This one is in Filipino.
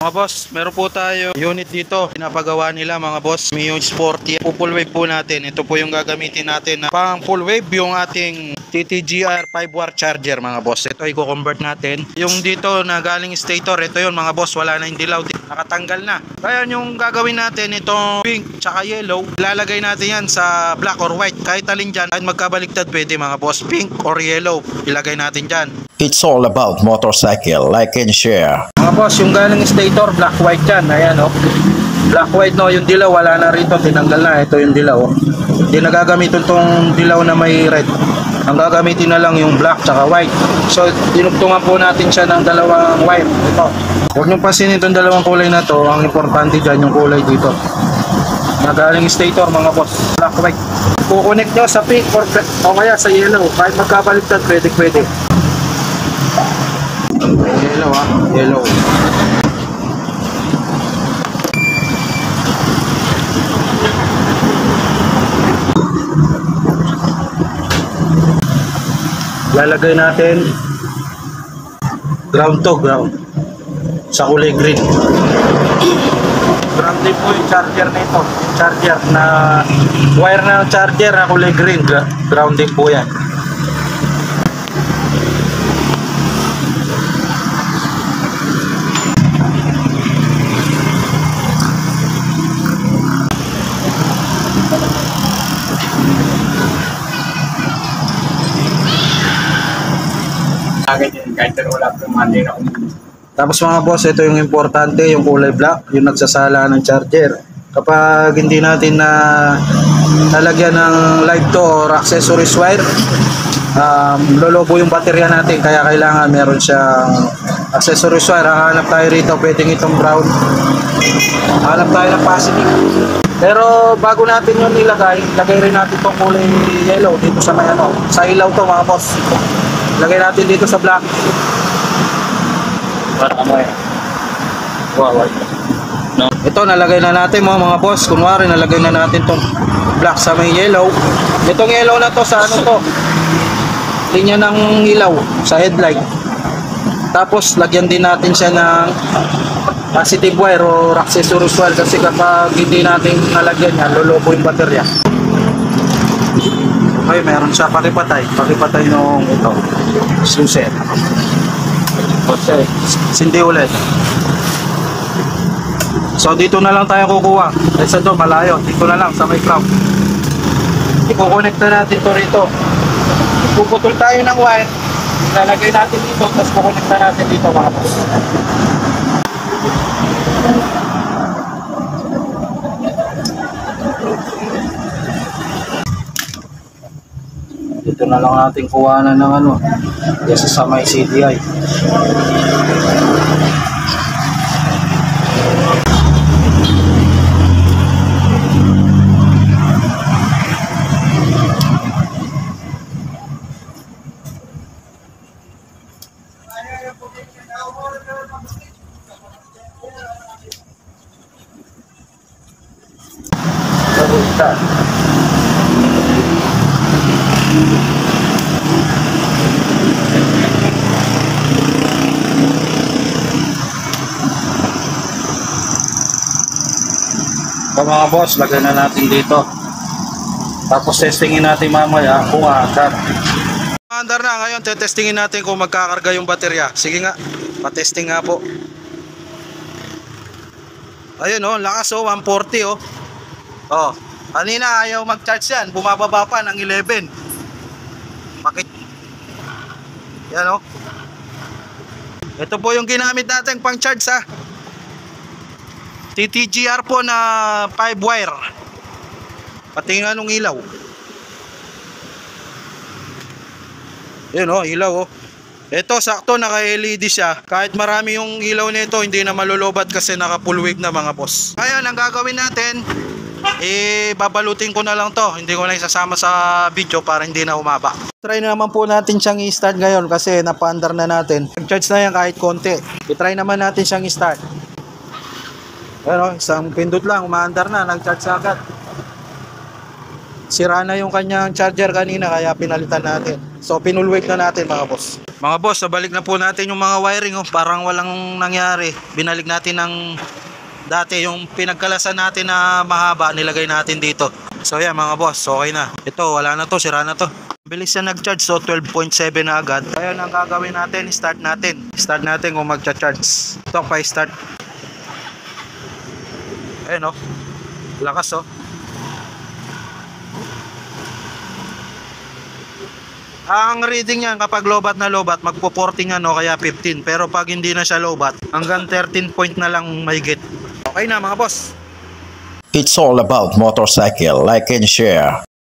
Mga boss, meron po tayo unit dito. Pinapagawa nila mga boss. Miyong Sporty. Full wave po natin. Ito po yung gagamitin natin na pang full wave yung ating TTGR 5 watt charger mga boss. Ito i-convert natin. Yung dito na galing stator, ito yun mga boss. Wala na yung dilaw. Nakatanggal na. Kaya yung gagawin natin itong pink tsaka yellow. Ilalagay natin yan sa black or white. Kahit alin dyan. Kahit magkabaliktad pwede mga boss. Pink or yellow. Ilagay natin dyan. It's all about motorcycle, like and share. Mga boss, yung galing stator, black white yan. Ayan o. Black white no, yung dilaw wala na rito, tinanggal na. Ito yung dilaw. Hindi na gagamitin tong dilaw na may red. Ang gagamitin na lang yung black tsaka white. So, dinugtungan po natin siya ng dalawang wire. Ito. Huwag nyo pasinin itong dalawang kulay na to. Ang importante dyan yung kulay dito. Na galing stator mga boss, black white. Kukonect nyo sa pink or o kaya sa yellow. Kahit magkabaliktad, pwede. Yellow yellow. Lalagay natin ground to ground sa kulay green. Ground din po yung charger nito. Charger na wire na charger na kulay green. Ground din po yan. Tapos mga boss, ito yung importante, yung kulay black, yung nagsasala ng charger. Kapag hindi natin na nalagyan ng live to or accessories wire, lolobo yung baterya natin, kaya kailangan meron siyang accessories wire. Hanap tayo rito, pwedeng itong brown, hanap tayo ng positive. Pero bago natin yun ilagay, lagay rin natin itong kulay yellow dito sa may ano, sa ilaw to mga boss. Lagay natin dito sa black. Para amoy. Wow. No. Ito nalagay na natin mga boss. Kunwari nalagay na natin tong black sa may yellow. Itong yellow na to sa ano to? Linya ng ilaw sa headlight. Tapos lagyan din natin siya ng positive wire or accessories wire kasi kapag hindi natin nalagyan yan, lolobo yung baterya. Okay, meron siya pakipatay nung ito susi. Okay, sindi ulit. So dito na lang tayo kukuha. Kasi ito malayo, dito na lang sa may ground. I-connect na natin to rito. Puputol tayo ng wire, lalagay natin dito, tapos kukonect na natin dito mga boss. Dito na lang natin kuhanan ng ano, kasi sa may CDI. So mga boss, lagay na natin dito. Tapos testingin natin mamaya kung aandar. Aandar na, ngayon tetestingin natin kung magkakarga yung baterya. Sige nga, patesting nga po. Ayun oh, lakas oh, 140 oh. Oh, kanina ayaw mag-charge yan, bumababa pa ng 11. Bakit? Yan oh. Ito po yung ginamit natin pang charge ha. TTGR po na 5 wire. Pati nga nung ilaw. Yun oh, ilaw oh. Ito sakto naka LED siya. Kahit marami yung ilaw nito, hindi na malulubat kasi naka full wave na mga boss. Ngayon ang gagawin natin, babalutin ko na lang to. Hindi ko na isasama sa video para hindi na umaba. Try na naman po natin siyang i-start ngayon kasi napaandar na natin. Nag-charge na yan kahit konti. I-try naman natin siyang i-start. Pero isang pindot lang, umaandar na, nag-charge agad. Sira na yung kanyang charger kanina kaya pinalitan natin. So pinulwake na natin mga boss. Mga boss, nabalik na po natin yung mga wiring. Oh. Parang walang nangyari. Binalik natin ng dati yung pinagkalasan natin na mahaba, nilagay natin dito. So yan mga boss, okay na. Ito, wala na to, sira na to. Bilis na nag-charge, so 12.7 na agad. Kaya ang gagawin natin, start natin. Start natin kung magcha-charge. Ito, pa-start. Ayun oh. Lakas oh. Ang reading niyan kapag lobat na lobat, magpo-14 ano kaya 15. Pero pag hindi na siya lobat, hanggang 13 point na lang mahigit. Okay na mga boss. It's all about motorcycle. Like and share.